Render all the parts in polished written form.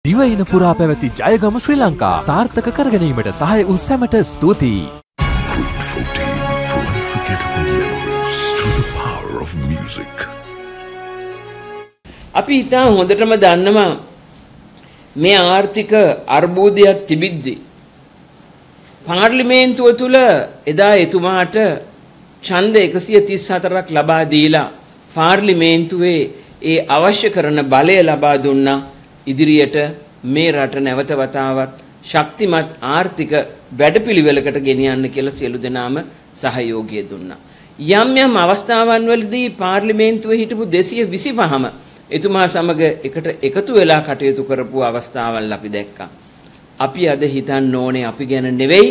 දිවයින පුරා පැවති ජයගම ශ්‍රී ලංකා සාර්ථක කර ගැනීමට සහාය වූ සැමට ස්තුතියි. Quick 14 for unforgettable memories through the power of music. අපි ඉතා හොඳටම දන්නවා මේ ආර්ථික අර්බුදයක් තිබිද්දී පාර්ලිමේන්තුව තුල එදා එතුමාට ඡන්ද 134ක් ලබා දීලා පාර්ලිමේන්තුවේ ඒ අවශ්‍ය කරන බලය ලබා දුන්නා. ඉදිරියට මේ රට නැවත වතාවක් ශක්තිමත් ආර්ථික වැඩපිළිවෙලකට ගෙනියන්න කියලා සියලු දෙනාම සහයෝගය දුන්නා. යම් යම් අවස්ථාවන් වලදී පාර්ලිමේන්තුවේ හිටපු 225ම එතුමා සමග එකට එකතු වෙලා කටයුතු කරපු අවස්ථාවල් අපි දැක්කා. අපි අද හිතන්න ඕනේ අපි ගැන නෙවෙයි.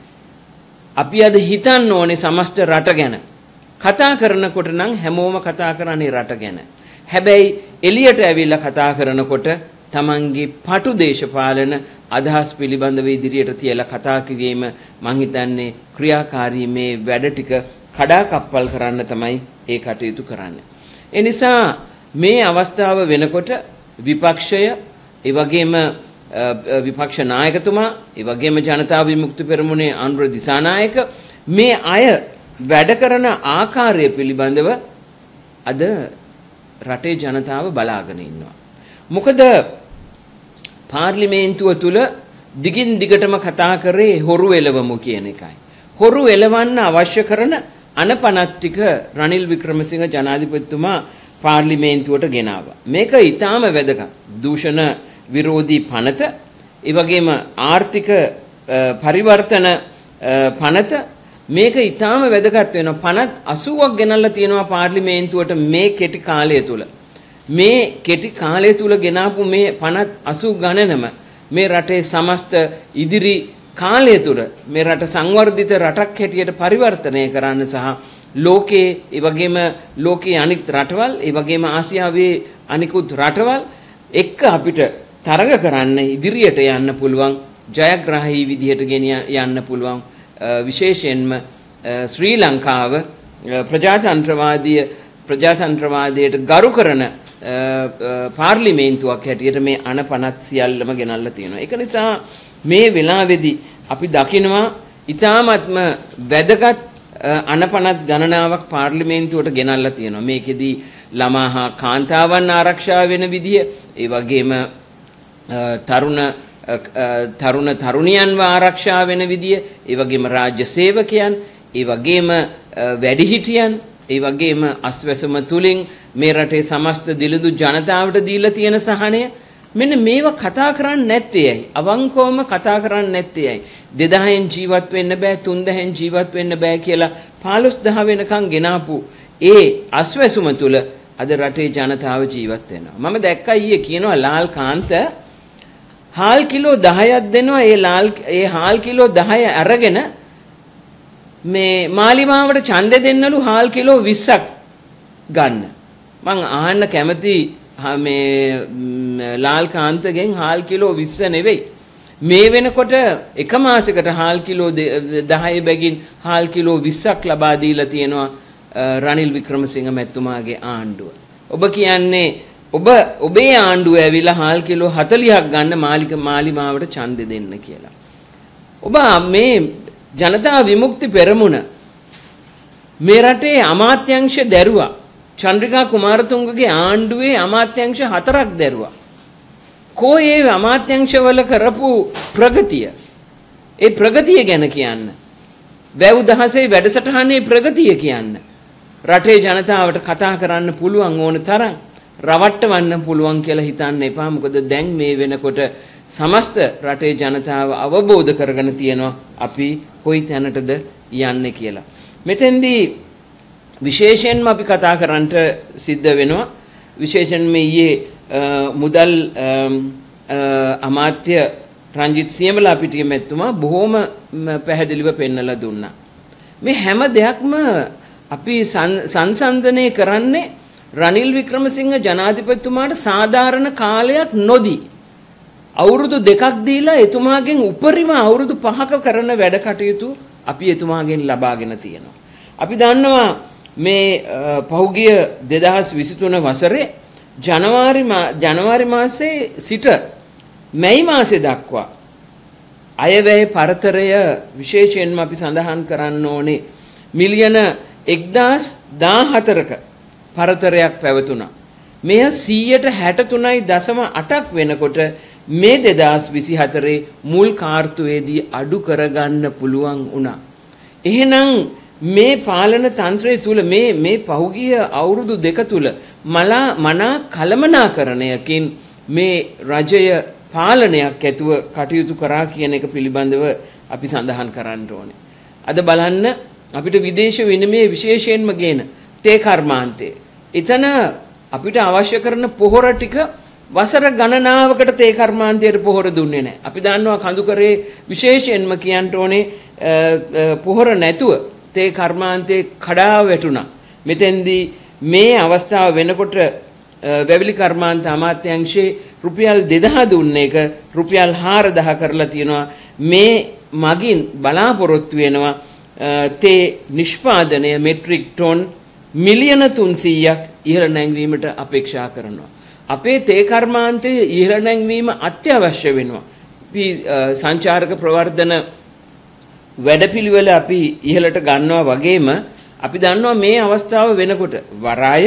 අපි අද හිතන්න ඕනේ සමස්ත රට ගැන. කතා කරනකොට නම් හැමෝම කතා කරන්නේ රට ගැන. හැබැයි එළියට ඇවිල්ලා කතා කරනකොට තමන්ගේ පටු දේශපාලන අදහස් පිළිබඳව ඉදිරියට තියලා කතා කිරීම මං හිතන්නේ ක්‍රියාකාරී මේ වැඩ ටික කඩාකප්පල් කරන්න තමයි ඒ කටයුතු කරන්නේ. ඒ නිසා මේ අවස්ථාව වෙනකොට විපක්ෂය ඒ වගේම විපක්ෂ නායකතුමා ඒ වගේම ජනතා විමුක්ති පෙරමුණේ අනුර දිසානායක මේ අය වැඩ කරන ආකාරය පිළිබඳව අද රටේ ජනතාව බලාගෙන ඉන්නවා. මොකද පාර්ලිමේන්තුව තුල දිගින් දිගටම කතා කරේ හොරු එළවමු කියන එකයි. හොරු එළවන්න අවශ්‍ය කරන අනපනත් ටික රනිල් වික්‍රමසිංහ ජනාධිපතිතුමා පාර්ලිමේන්තුවට ගෙනාවා. මේක ඊටාම වැදගත්. දූෂණ විරෝධී පනත, ඒ වගේම ආර්ථික පරිවර්තන පනත මේක ඊටාම වැදගත් වෙනවා. පනත් 80ක් ගෙනල්ලා තියෙනවා පාර්ලිමේන්තුවට මේ කෙටි කාලය තුල. මේ කෙටි කාලය තුල ගෙනාපු මේ පනත් 80 ගණනම මේ රටේ සමස්ත ඉදිරි කාලය තුල මේ රට සංවර්ධිත රටක් හැටියට පරිවර්තනය කරන්න සහ ලෝකයේ ඒ වගේම ලෝකයේ අනිත් රටවල් ඒ වගේම ආසියාවේ අනිකුත් රටවල් එක්ක අපිට තරඟ කරන්න ඉදිරියට යන්න පුළුවන් ජයග්‍රාහී විදිහට ගෙන යන්න පුළුවන් විශේෂයෙන්ම ශ්‍රී ලංකාව ප්‍රජාතන්ත්‍රවාදයට ගරු කරන පාර්ලිමේන්තුවක් හැටියට මේ අනපනත් සියල්ලම ගෙනල්ලා තියෙනවා. ඒක නිසා මේ වෙලාවේදී අපි දකිනවා ඊ타ත්ම වැදගත් අනපනත් ගණනාවක් පාර්ලිමේන්තුවට ගෙනල්ලා තියෙනවා. මේකෙදී ළමා හා කාන්තාවන් ආරක්ෂා වෙන විදිය, ඒ වගේම තරුණියන්ව ආරක්ෂා වෙන විදිය, ඒ වගේම රාජ්‍ය සේවකයන්, ඒ වගේම වැඩිහිටියන්, ඒ වගේම අස්වැසම තුලින් මේ රටේ සමස්ත දිලිඳු ජනතාවට දීලා තියෙන සහනය මෙන්න මේවා කතා කරන්නේ නැත්තේ ඇයි? අවංකවම කතා කරන්නේ නැත්තේ ඇයි? 2000න් ජීවත් වෙන්න බෑ 3000න් ජීවත් වෙන්න බෑ කියලා 15000 වෙනකන් ගෙනාපු ඒ අස්වැසුම තුල අද රටේ ජනතාව ජීවත් වෙනවා. මම දැක්කා ඊයේ කියනවා ලාල් කාන්ත හාල් කිලෝ 10ක් දෙනවා. ඒ හාල් කිලෝ 10 අරගෙන මේ මාලිමාවට ඡන්දෙ දෙන්නලු හාල් කිලෝ 20ක් ගන්න. මං අහන්න කැමති මේ ලාල් කාන්තගෙන් හාල් කිලෝ 20 නෙවෙයි. මේ වෙනකොට එක මාසයකට හාල් කිලෝ 10 බැගින් හාල් කිලෝ 20ක් ලබා දීලා තියෙනවා රනිල් වික්‍රමසිංහ මැතිතුමාගේ ආණ්ඩුව. ඔබ කියන්නේ ඔබේ ආණ්ඩුව ඇවිල්ලා හාල් කිලෝ 40ක් ගන්න මාලිමාවට ඡන්දෙ දෙන්න කියලා. ඔබ මේ ජනතා විමුක්ති පෙරමුණ මේ රටේ අමාත්‍යංශ දැරුවා. චන්ද්‍රිකා කුමාරතුංගගේ ආණ්ඩුවේ අමාත්‍යංශ 4ක් දැරුවා. කොහේ අමාත්‍යංශවල කරපු ප්‍රගතිය? ඒ ප්‍රගතිය ගැන කියන්න. වැව් දහසේ වැඩසටහනේ ප්‍රගතිය කියන්න. රටේ ජනතාවට කතා කරන්න පුළුවන් ඕන තරම් රවට්ටවන්න පුළුවන් කියලා හිතන්න එපා. මොකද දැන් මේ වෙනකොට සමස්ත රටේ ජනතාව අවබෝධ කරගෙන තියෙනවා අපි කොයි තැනටද යන්නේ කියලා. මෙතෙන්දී විශේෂයෙන්ම අපි කතා කරන්නට සිද්ධ වෙනවා. විශේෂයෙන්ම ඊයේ මුදල් අමාත්‍ය රංජිත් සියඹලාපිටිය මැතිතුමා බොහොම පැහැදිලිව පෙන්නලා දුන්නා. මේ හැම දෙයක්ම අපි සංසන්දනය කරන්නේ රනිල් වික්‍රමසිංහ ජනාධිපතිතුමාට සාධාරණ කාලයක් නොදී අවුරුදු 2ක් දීලා එතුමාගෙන් උපරිම අවුරුදු 5ක කරන වැඩ කටයුතු අපි එතුමාගෙන් ලබාගෙන තියෙනවා. අපි දන්නවා මේ පහුගිය 2023 වසරේ ජනවාරි මාසයේ සිට මැයි මාසේ දක්වා අයවැය පරතරය විශේෂයෙන්ම අපි සඳහන් කරන්න ඕනේ මිලියන 1014ක පරතරයක් පැවතුණා. මෙය 163.8ක් වෙනකොට මේ 2024 මුල් කාර්තුවේදී අඩු කරගන්න පුළුවන් වුණා. එහෙනම් මේ පාලන තන්ත්‍රය තුල මේ පහුගිය අවුරුදු දෙක තුල මනා කළමනාකරණයකින් මේ රජය පාලනයක් ඇතුව කටයුතු කරා කියන එක පිළිබඳව අපි සඳහන් කරන්න ඕනේ. අද බලන්න අපිට විදේශ විනිමය විශේෂයෙන්ම ගේන තේ කර්මාන්තය. එතන අපිට අවශ්‍ය කරන පොහොර ටික වසර ගණනාවකට තේ කර්මාන්තයට පොහොර දුන්නේ නැහැ. අපි දන්නවා කඳුකරේ විශේෂයෙන්ම කියන්න ඕනේ පොහොර නැතුව තේ කර්මාන්තේ කඩා වැටුණා. මෙතෙන්දී මේ අවස්ථාව වෙනකොට වැවිලි කර්මාන්ත අමාත්‍යාංශයේ රුපියල් 2000 දුන්න එක රුපියල් 4000 කරලා තියෙනවා. මේ මගින් බලාපොරොත්තු වෙනවා තේ නිෂ්පාදනය මෙට්‍රික් ටොන් මිලියන 300ක් ඉහළ නැංවීමට අපේක්ෂා කරනවා. අපේ තේ කර්මාන්තයේ ඉහළ නැංවීම අත්‍යවශ්‍ය වෙනවා. අපි සංචාරක ප්‍රවර්ධන වැඩපිළිවෙල අපි ඉහළට ගන්නවා වගේම අපි දන්නවා මේ අවස්ථාව වෙනකොට වරාය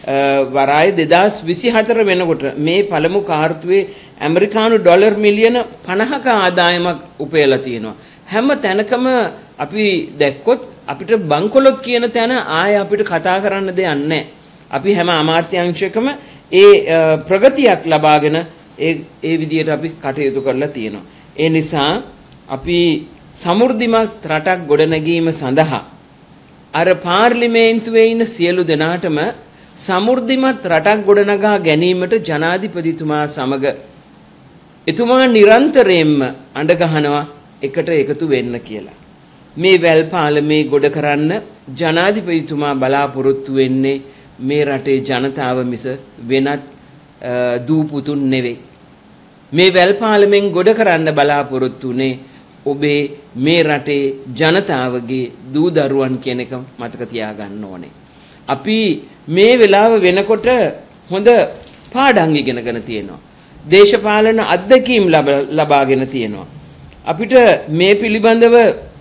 2024 වෙනකොට මේ පළමු කාර්තුවේ ඇමරිකානු ඩොලර් මිලියන 50ක ආදායමක් උපයලා තියෙනවා. හැම තැනකම අපි දැක්කොත් අපිට බංකොලොත් කියන තැන ආයේ අපිට කතා කරන්න දෙයක් නැහැ. අපි හැම අමාත්‍යාංශයකම ඒ ප්‍රගතියක් ලබාගෙන ඒ විදියට අපි කටයුතු කරලා තියෙනවා. ඒ නිසා අපි සමෘද්ධිමත් රටක් ගොඩනැගීම සඳහා අර පාර්ලිමේන්තුවේ ඉන්න සියලු දෙනාටම සමෘද්ධිමත් රටක් ගොඩනගා ගැනීමට ජනාධිපතිතුමා සමග එතුමා නිරන්තරයෙන්ම අඬ ගහනවා එකට එකතු වෙන්න කියලා. මේ වැල් පාලමේ ගොඩ කරන්න ජනාධිපතිතුමා බලාපොරොත්තු වෙන්නේ මේ රටේ ජනතාව මිස වෙනත් දූපුතුන් නෙවෙයි. මේ වැල් පාලමෙන් ගොඩ කරන්න බලාපොරොත්තු උනේ ඔබේ මේ රටේ ජනතාවගේ දූ දරුවන් කියන එක මතක තියාගන්න ඕනේ. අපි මේ වෙලාව වෙනකොට හොඳ පාඩම් ඉගෙනගෙන තියෙනවා. දේශපාලන අත්දැකීම් ලබාගෙන තියෙනවා. අපිට මේ පිළිබඳව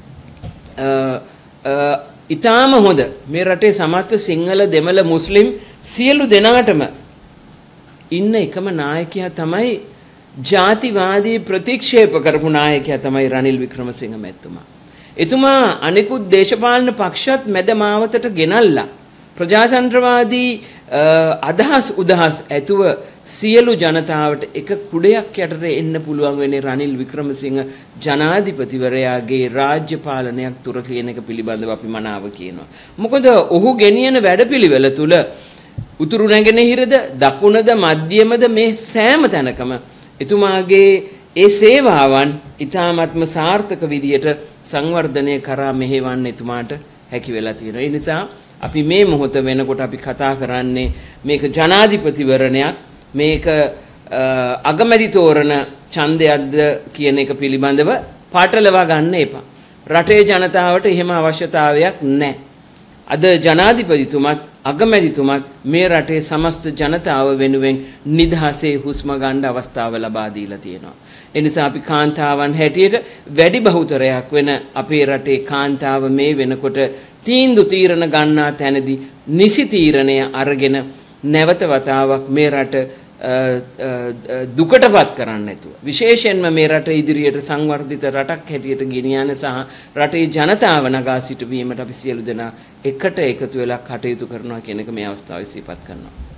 ඊටාම හොඳ මේ රටේ සමස්ත සිංහල දෙමළ මුස්ලිම් සියලු දෙනාටම ඉන්න එකම නායකයා තමයි ජාතිවාදී ප්‍රතික්ෂේප කරපු නායකයා තමයි රනිල් වික්‍රමසිංහ මැතිතුමා. එතුමා අනිකුත් දේශපාලන පක්ෂත් මැද මාවතට ගෙනල්ලා ප්‍රජාතන්ත්‍රවාදී අදහස් උදහස් ඇතුව සියලු ජනතාවට එක කුඩයක් යටට එන්න පුළුවන් වෙන්නේ රනිල් වික්‍රමසිංහ ජනාධිපතිවරයාගේ රාජ්‍ය පාලනයක් තුර කියන එක පිළිබඳව අපි මනාව කියනවා. මොකද ඔහු ගෙනියන වැඩපිළිවෙල තුල උතුරු නැගෙනහිරද දකුණද මධ්‍යමද මේ සෑම තැනකම එතුමාගේ ඒ සේවාවන් ඊ타ත්ම සාර්ථක විදියට සංවර්ධනය කරා මෙහෙවන්න එතුමාට හැකි වෙලා තියෙනවා. ඒ නිසා අපි මේ මොහොත වෙනකොට අපි කතා කරන්නේ මේක ජනාධිපතිවරණයක් මේක අගමැති තෝරන ඡන්දයක්ද කියන එක පිළිබඳව පාටලවා ගන්න එපා. රටේ ජනතාවට එහෙම අවශ්‍යතාවයක් නැහැ. අද ජනාධිපතිතුමත් අගමැතිතුමත් මේ රටේ සමස්ත ජනතාව වෙනුවෙන් නිදහසේ හුස්ම ගන්න අවස්ථාව ලබා දීලා තියෙනවා. ඒ නිසා අපි කාන්තාවන් හැටියට වැඩි බහුතරයක් වෙන අපේ රටේ කාන්තාව මේ වෙනකොට තීරණ ගන්නා තැනදී නිසි තීරණය අරගෙන නැවත වතාවක් මේ රට දුකටපත් කරන්න නැතුව විශේෂයෙන්ම මේ රට ඉදිරියට සංවර්ධිත රටක් හැටියට ගෙනියන සහ රටේ ජනතාව නගා සිටවීමට අපි සියලු දෙනා එකට එකතු වෙලා කටයුතු කරනවා කියන එක මේ අවස්ථාවේ සිහිපත් කරනවා.